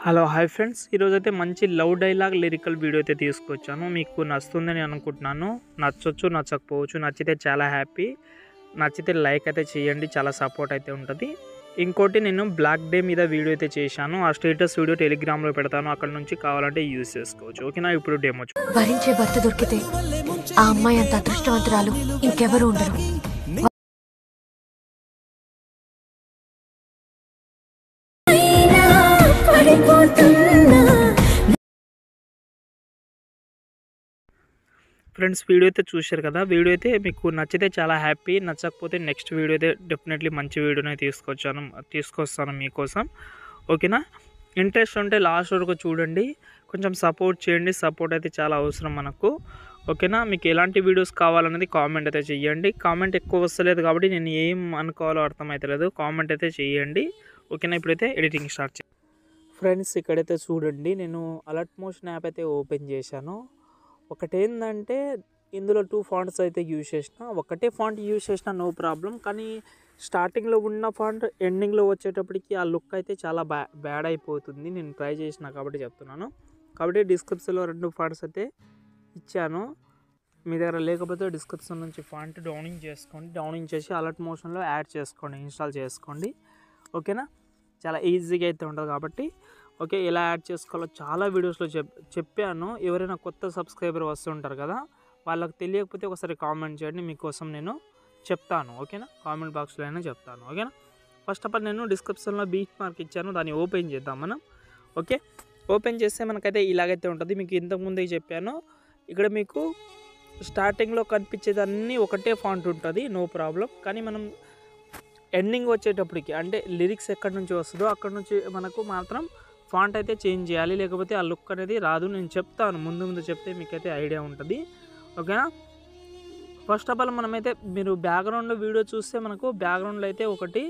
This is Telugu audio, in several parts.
హలో హాయ్ ఫ్రెండ్స్, ఈరోజైతే మంచి లవ్ డైలాగ్ లిరికల్ వీడియో అయితే తీసుకొచ్చాను. మీకు నచ్చుతుందని అనుకుంటున్నాను. నచ్చొచ్చు, నచ్చకపోవచ్చు. నచ్చితే చాలా హ్యాపీ. నచ్చితే లైక్ అయితే చేయండి, చాలా సపోర్ట్ అయితే ఉంటుంది. ఇంకోటి, నేను బ్లాక్ డే మీద వీడియో అయితే చేశాను. ఆ స్టేటస్ వీడియో టెలిగ్రామ్లో పెడతాను. అక్కడ నుంచి కావాలంటే యూజ్ చేసుకోవచ్చు. ఓకేనా? ఇప్పుడు డెమో భరించే భర్త దొరికితే ఆ అమ్మాయి అంత అదృష్టవంతురాలు ఇంకెవరు ఉండరు. ఫ్రెండ్స్, వీడియో అయితే చూశారు కదా. వీడియో అయితే మీకు నచ్చితే చాలా హ్యాపీ. నచ్చకపోతే నెక్స్ట్ వీడియో అయితే డెఫినెట్లీ మంచి వీడియోనే తీసుకొస్తాను మీకోసం. ఓకేనా? ఇంట్రెస్ట్ ఉంటే లాస్ట్ వరకు చూడండి, కొంచెం సపోర్ట్ చేయండి. సపోర్ట్ అయితే చాలా అవసరం మనకు. ఓకేనా? మీకు ఎలాంటి వీడియోస్ కావాలనేది కామెంట్ అయితే చేయండి. కామెంట్ ఎక్కువ వస్తలేదు కాబట్టి నేను ఏం అనుకోవాలో అర్థమవుతలేదు. కామెంట్ అయితే చేయండి. ఓకేనా? ఇప్పుడైతే ఎడిటింగ్ స్టార్ట్ చేయండి. ఫ్రెండ్స్, ఇక్కడైతే చూడండి, నేను అలర్ట్ మోషన్ యాప్ అయితే ఓపెన్ చేశాను. ఒకటేంటంటే ఇందులో 2 ఫాంట్స్ అయితే యూజ్ చేసిన. ఒకటే ఫాంట్ యూజ్ చేసిన నో ప్రాబ్లం. కానీ స్టార్టింగ్లో ఉన్న ఫాంట్ ఎండింగ్లో వచ్చేటప్పటికి ఆ లుక్ అయితే చాలా బ్యాడ్ అయిపోతుంది. నేను ట్రై చేసిన కాబట్టి చెప్తున్నాను. కాబట్టి డిస్క్రిప్షన్లో 2 ఫాంట్స్ అయితే ఇచ్చాను. మీ దగ్గర లేకపోతే డిస్క్రిప్షన్ నుంచి ఫాంట్ డౌనింగ్ చేసుకోండి. డౌనింగ్ చేసి అలర్ట్ మోషన్లో యాడ్ చేసుకోండి, ఇన్స్టాల్ చేసుకోండి. ఓకేనా? చాలా ఈజీగా అయితే ఉంటుంది కాబట్టి. ఓకే, ఎలా యాడ్ చేసుకోవాలో చాలా వీడియోస్లో చెప్పాను. ఎవరైనా కొత్త సబ్స్క్రైబర్ వస్తుంటారు కదా, వాళ్ళకి తెలియకపోతే ఒకసారి కామెంట్ చేయండి, మీకోసం నేను చెప్తాను. ఓకేనా? కామెంట్ బాక్స్లో అయినా చెప్తాను. ఓకేనా? ఫస్ట్ ఆఫ్ ఆల్ నేను డిస్క్రిప్షన్లో బీట్ మార్క్ ఇచ్చాను, దాన్ని ఓపెన్ చేద్దాం మనం. ఓకే, ఓపెన్ చేస్తే మనకైతే ఇలాగైతే ఉంటుంది. మీకు ఇంతకుముందే చెప్పాను, ఇక్కడ మీకు స్టార్టింగ్లో కనిపించేదన్నీ ఒకటే ఫాంట్ ఉంటుంది, నో ప్రాబ్లం. కానీ మనం ఎండింగ్ వచ్చేటప్పటికి, అంటే లిరిక్స్ ఎక్కడి నుంచి వస్తుందో అక్కడ నుంచి మనకు మాత్రం ఫాంట్ అయితే చేంజ్ చేయాలి, లేకపోతే ఆ లుక్ అనేది రాదు. నేను చెప్తాను, ముందు చెప్తే మీకైతే ఐడియా ఉంటుంది. ఓకేనా? ఫస్ట్ ఆఫ్ ఆల్ మనమైతే, మీరు బ్యాక్గ్రౌండ్ వీడియో చూస్తే మనకు బ్యాక్గ్రౌండ్లో అయితే ఒకటి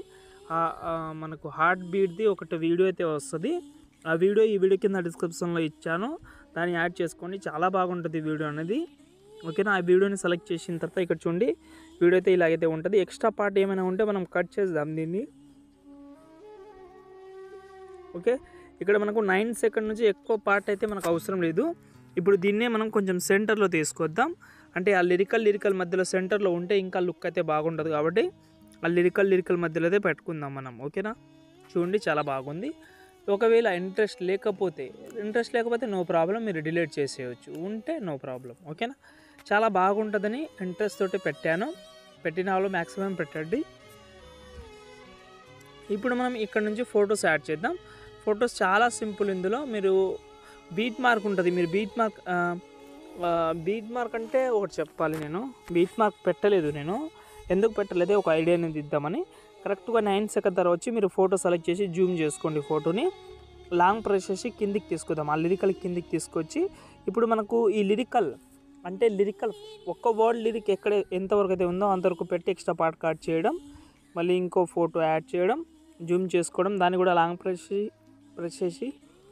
మనకు హార్ట్ బీట్ది ఒకటి వీడియో అయితే వస్తుంది. ఆ వీడియో ఈ వీడియో కింద డిస్క్రిప్షన్లో ఇచ్చాను, దాన్ని యాడ్ చేసుకోండి. చాలా బాగుంటుంది వీడియో అనేది. ఓకేనా? ఆ వీడియోని సెలెక్ట్ చేసిన తర్వాత ఇక్కడ చూడండి, వీడియో అయితే ఇలాగైతే ఉంటుంది. ఎక్స్ట్రా పార్ట్ ఏమైనా ఉంటే మనం కట్ చేద్దాం దీన్ని. ఓకే, ఇక్కడ మనకు 9 సెకండ్ నుంచి ఎక్కువ పార్ట్ అయితే మనకు అవసరం లేదు. ఇప్పుడు దీన్నే మనం కొంచెం సెంటర్లో తీసుకొద్దాం. అంటే ఆ లిరికల్ మధ్యలో సెంటర్లో ఉంటే ఇంకా లుక్ అయితే బాగుంటుంది కాబట్టి ఆ లిరికల్ మధ్యలో అయితే పెట్టుకుందాం మనం. ఓకేనా? చూడండి, చాలా బాగుంది. ఒకవేళ ఇంట్రెస్ట్ లేకపోతే నో ప్రాబ్లం, మీరు డిలీట్ చేసేయచ్చు. ఉంటే నో ప్రాబ్లం. ఓకేనా? చాలా బాగుంటుందని ఇంట్రెస్ట్ తోటి పెట్టాను. పెట్టిన వాళ్ళు మ్యాక్సిమం పెట్టండి. ఇప్పుడు మనం ఇక్కడ నుంచి ఫొటోస్ యాడ్ చేద్దాం. ఫొటోస్ చాలా సింపుల్. ఇందులో మీరు బీట్ మార్క్ ఉంటుంది. మీరు బీట్ మార్క్ అంటే ఒకటి చెప్పాలి. నేను బీట్ మార్క్ పెట్టలేదు. నేను ఎందుకు పెట్టలేదు, ఒక ఐడియా అనేది ఇద్దామని. కరెక్ట్గా 9 సెకండ్ తర్వాత వచ్చి మీరు ఫోటో సెలెక్ట్ చేసి జూమ్ చేసుకోండి. ఫోటోని లాంగ్ ప్రెస్ చేసి కిందికి తీసుకుందాం. ఆ లిరికల్ కిందికి తీసుకొచ్చి, ఇప్పుడు మనకు ఈ లిరికల్ ఒక్క వర్డ్ లిరిక్ ఎంతవరకు అయితే ఉందో అంతవరకు పెట్టి ఎక్స్ట్రా పార్ట్ కట్ చేయడం, మళ్ళీ ఇంకో ఫోటో యాడ్ చేయడం, జూమ్ చేసుకోవడం, దాన్ని కూడా లాంగ్ ప్రెస్ చేసి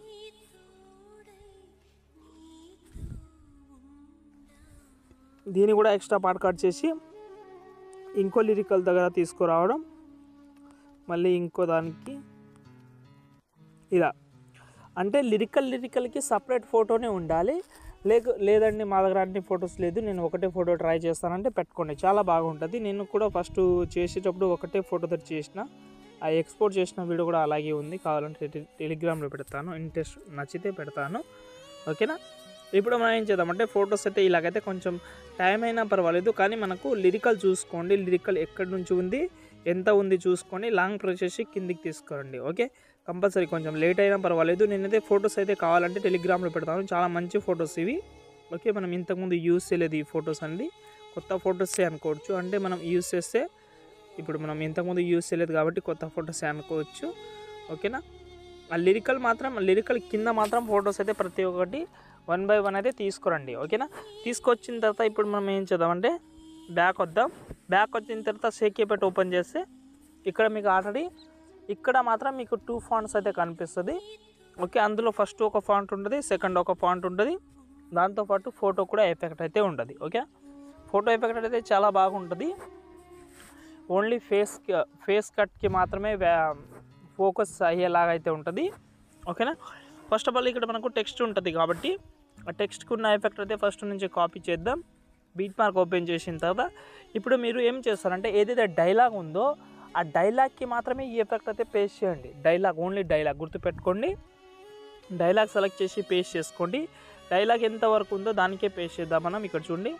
దీన్ని కూడా ఎక్స్ట్రా పార్ట్ కట్ చేసి ఇంకో లిరికల్ దగ్గర తీసుకురావడం, మళ్ళీ ఇంకో దానికి ఇలా. అంటే లిరికల్కి సపరేట్ ఫోటోనే ఉండాలి. లేదండి మా దగ్గర అన్ని ఫొటోస్ లేదు, నేను ఒకటే ఫోటో ట్రై చేస్తానంటే పెట్టుకోండి, చాలా బాగుంటుంది. నేను కూడా ఫస్ట్ చేసేటప్పుడు ఒకటే ఫోటోతో చేసిన. ఆ ఎక్స్పోర్ట్ చేసిన వీడియో కూడా అలాగే ఉంది. కావాలంటే టెలిగ్రామ్లో పెడతాను, ఇంట్రెస్ట్ నచ్చితే పెడతాను. ఓకేనా? ఇప్పుడు మనం ఏం చేద్దామంటే, ఫొటోస్ అయితే ఇలాగైతే కొంచెం టైం అయినా పర్వాలేదు, కానీ మనకు లిరికల్ చూసుకోండి. లిరికల్ ఎక్కడి నుంచి ఉంది, ఎంత ఉంది చూసుకొని లాంగ్ ప్రెస్ చేసి కిందికి తీసుకురండి. ఓకే, కంపల్సరీ కొంచెం లేట్ అయినా పర్వాలేదు. నేనైతే ఫొటోస్ అయితే కావాలంటే టెలిగ్రామ్లో పెడతాను, చాలా మంచి ఫొటోస్ ఇవి. ఓకే, మనం ఇంతకుముందు యూజ్ చేయలేదు ఈ ఫొటోస్ అండి, కొత్త ఫొటోసే అనుకోవచ్చు. అంటే మనం యూజ్ చేస్తే, ఇప్పుడు మనం ఇంతకుముందు యూజ్ చేయలేదు కాబట్టి కొత్త ఫొటోసే అనుకోవచ్చు. ఓకేనా? ఆ లిరికల్ కింద మాత్రం ఫొటోస్ అయితే ప్రతి ఒక్కటి 1 by 1 అయితే తీసుకురండి. ఓకేనా? తీసుకొచ్చిన తర్వాత ఇప్పుడు మనం ఏం చేద్దామంటే, బ్యాక్ వచ్చిన తర్వాత షేకీపేట్ ఓపెన్ చేస్తే ఇక్కడ మీకు ఆల్రెడీ ఇక్కడ మాత్రం మీకు 2 ఫాంట్స్ అయితే కనిపిస్తుంది. ఓకే, అందులో ఫస్ట్ ఒక ఫాంట్ ఉంటుంది, సెకండ్ ఒక ఫాంట్ ఉంటుంది, దాంతోపాటు ఫోటో కూడా ఎఫెక్ట్ అయితే ఉంటుంది. ఓకే, ఫోటో ఎఫెక్ట్ అయితే చాలా బాగుంటుంది. ఓన్లీ ఫేస్ కట్కి మాత్రమే ఫోకస్ అయ్యేలాగా అయితే ఉంటుంది. ఓకేనా? ఫస్ట్ ఆఫ్ ఆల్ ఇక్కడ మనకు టెక్స్ట్ ఉంటుంది కాబట్టి ఆ టెక్స్ట్కి ఉన్న ఎఫెక్ట్ అయితే ఫస్ట్ నుంచి కాపీ చేద్దాం. బీట్ మార్క్ ఓపెన్ చేసిన తర్వాత ఇప్పుడు మీరు ఏం చేస్తారంటే ఏదైతే డైలాగ్ ఉందో ఆ డైలాగ్కి మాత్రమే ఈ ఎఫెక్ట్ అయితే పేస్ట్ చేయండి. డైలాగ్, ఓన్లీ డైలాగ్ గుర్తుపెట్టుకోండి. డైలాగ్ సెలెక్ట్ చేసి పేస్ట్ చేసుకోండి. డైలాగ్ ఎంత వరకు ఉందో దానికే పేస్ట్ చేద్దాం మనం. ఇక్కడ చూడండి,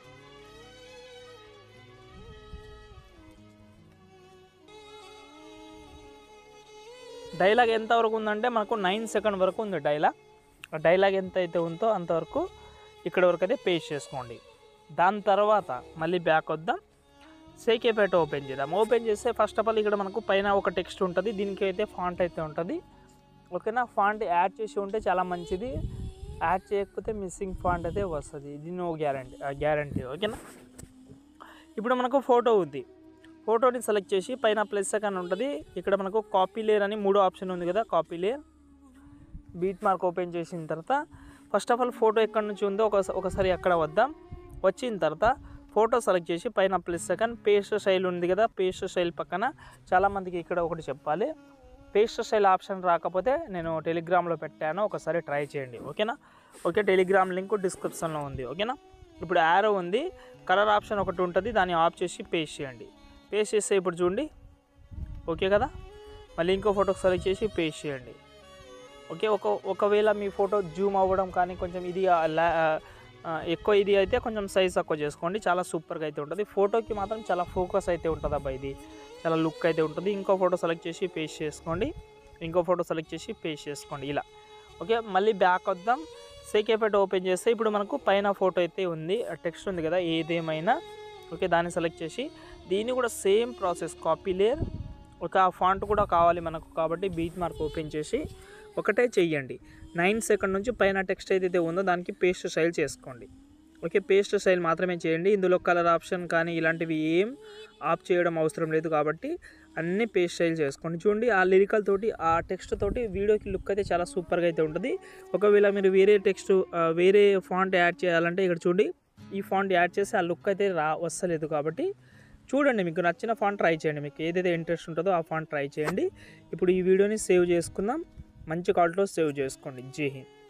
డైలాగ్ ఎంత వరకు ఉందంటే మనకు 9 సెకండ్ వరకు ఉంది డైలాగ్. ఆ డైలాగ్ ఎంత అయితే ఉందో అంతవరకు ఇక్కడ వరకు అయితే పేస్ట్ చేసుకోండి. దాని తర్వాత మళ్ళీ బ్యాక్ వద్దాం, సేకేపేట ఓపెన్ చేద్దాం. ఓపెన్ చేస్తే ఫస్ట్ ఆఫ్ ఆల్ ఇక్కడ మనకు పైన ఒక టెక్స్ట్ ఉంటుంది, దీనికి అయితే ఫాంట్ అయితే ఉంటుంది. ఓకేనా, ఫాంట్ యాడ్ చేసి ఉంటే చాలా మంచిది, యాడ్ చేయకపోతే మిస్సింగ్ ఫాంట్ అయితే వస్తుంది. ఇది నో గ్యారంటీ. ఓకేనా, ఇప్పుడు మనకు ఫోటో ఉంది. ఫోటోని సెలెక్ట్ చేసి పైన ప్లస్ సెకండ్ ఉంటుంది, ఇక్కడ మనకు కాపీ లేయర్ అని 3 ఆప్షన్ ఉంది కదా, copy layer. Beat mark open చేసిన తర్వాత ఫస్ట్ ఆఫ్ ఆల్ ఫోటో ఎక్కడి నుంచి ఉందో ఒకసారి అక్కడ వద్దాం. వచ్చిన తర్వాత ఫోటో సెలెక్ట్ చేసి పైన ప్లస్ సెకండ్ పేస్ట్ స్టైల్ ఉంది కదా, పేస్ట్ స్టైల్ పక్కన చాలామందికి ఇక్కడ ఒకటి చెప్పాలి, పేస్ట్ స్టైల్ ఆప్షన్ రాకపోతే నేను టెలిగ్రామ్లో పెట్టాను, ఒకసారి ట్రై చేయండి. ఓకేనా, ఓకే, టెలిగ్రామ్ లింక్ డిస్క్రిప్షన్లో ఉంది. ఓకేనా, ఇప్పుడు యారో ఉంది, కలర్ ఆప్షన్ ఒకటి ఉంటుంది, దాన్ని ఆఫ్ చేసి పేస్ట్ చేయండి. పేస్ట్ చేస్తే ఇప్పుడు చూడండి, ఓకే కదా. మళ్ళీ ఇంకో ఫోటో సెలెక్ట్ చేసి పేస్ట్ చేయండి. ఓకే, ఒకవేళ మీ ఫోటో జూమ్ అవ్వడం కానీ కొంచెం ఇది ఎక్కువ ఇది అయితే కొంచెం సైజ్ తక్కువ చేసుకోండి, చాలా సూపర్గా అయితే ఉంటుంది. ఫోటోకి మాత్రం చాలా ఫోకస్ అయితే ఉంటుంది అబ్బా, ఇది చాలా లుక్ అయితే ఉంటుంది. ఇంకో ఫోటో సెలెక్ట్ చేసి పేస్ట్ చేసుకోండి, ఇంకో ఫోటో సెలెక్ట్ చేసి పేస్ట్ చేసుకోండి ఇలా. ఓకే, మళ్ళీ బ్యాక్ వద్దాం, సేకేపేట ఓపెన్ చేస్తే ఇప్పుడు మనకు పైన ఫోటో అయితే ఉంది, టెక్స్ట్ ఉంది కదా ఏదేమైనా. ఓకే, దాన్ని సెలెక్ట్ చేసి దీన్ని కూడా సేమ్ ప్రాసెస్, కాపీ లేయర్. ఒక ఫాంట్ కూడా కావాలి మనకు కాబట్టి బీట్ మార్క్ ఓపెన్ చేసి ఒకటే చెయ్యండి. 9 సెకండ్ నుంచి పైన టెక్స్ట్ ఏదైతే ఉందో దానికి పేస్ట్ స్టైల్ చేసుకోండి. ఓకే, పేస్ట్ స్టైల్ మాత్రమే చేయండి, ఇందులో కలర్ ఆప్షన్ కానీ ఇలాంటివి ఏం ఆఫ్ చేయడం అవసరం లేదు కాబట్టి అన్నీ పేస్ట్ స్టైల్ చేసుకోండి. చూడండి, ఆ లిరికల్ తోటి ఆ టెక్స్ట్ తోటి వీడియోకి లుక్ అయితే చాలా సూపర్గా అయితే ఉంటుంది. ఒకవేళ మీరు వేరే టెక్స్ట్ వేరే ఫాంట్ యాడ్ చేయాలంటే ఇక్కడ చూడండి, ఈ ఫాంట్ యాడ్ చేసి ఆ లుక్ అయితే వస్తలేదు కాబట్టి చూడండి, మీకు నచ్చిన ఫాంట్ ట్రై చేయండి, మీకు ఏదైతే ఇంట్రెస్ట్ ఉంటుందో ఆ ఫాంట్ ట్రై చేయండి. ఇప్పుడు ఈ వీడియోని సేవ్ చేసుకుందాం, మంచి క్వాలిటీలో సేవ్ చేసుకోండి. జై హింద్.